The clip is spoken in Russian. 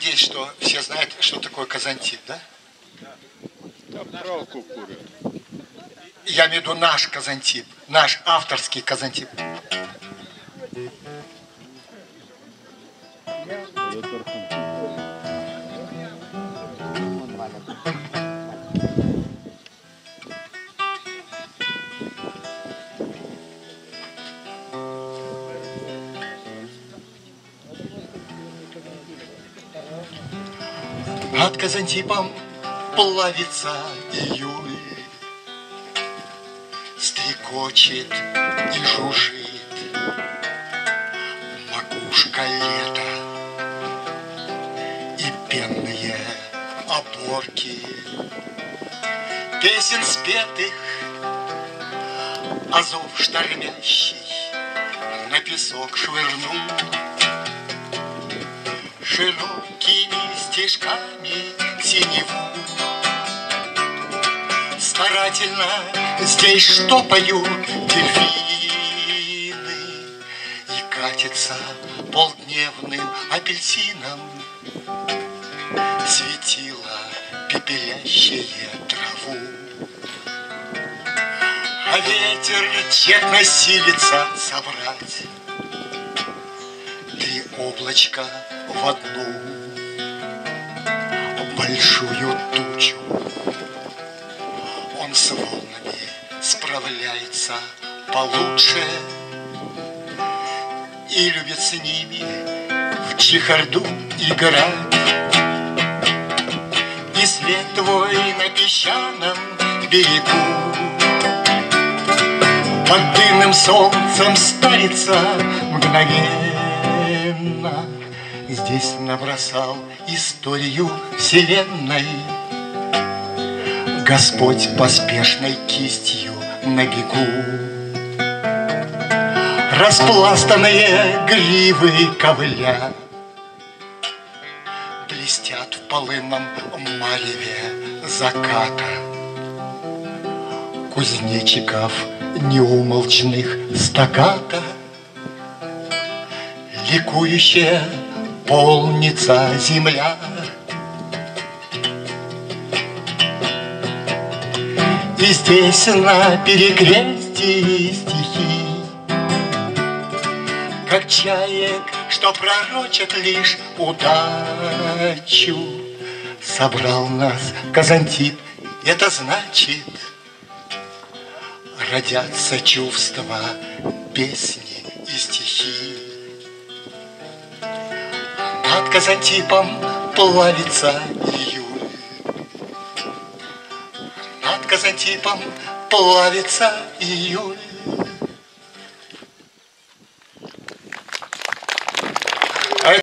надеюсь, что все знают, что такое Казантип, да? Я имею в виду наш Казантип, наш авторский Казантип. Над Казантипом плавится июль, стрекочет и жужжит макушка лета, и пенные оборки песен спетых, азов штормящий на песок швырнул широкими стежками синеву. Старательно здесь штопают дельфины, и катится полдневным апельсином светило пепелящее траву. А ветер тщетно силится собрать три облачка в одну большую тучу. Он с волнами справляется получше и любит с ними в чехарду играть. И след твой на песчаном берегу под дымным солнцем старится мгновенно. Здесь набросал историю вселенной Господь поспешной кистью на бегу. Распластанные гривы ковыля блестят в полынном мареве заката. Кузнечиков неумолчных стаккато ликующая полнится земля. И здесь на перекрестии стихи, как чаек, что пророчат лишь удачу, собрал нас Казантип. Это значит, родятся чувства, песни и стихи. Над Казантипом плавится июль, над Казантипом плавится июль.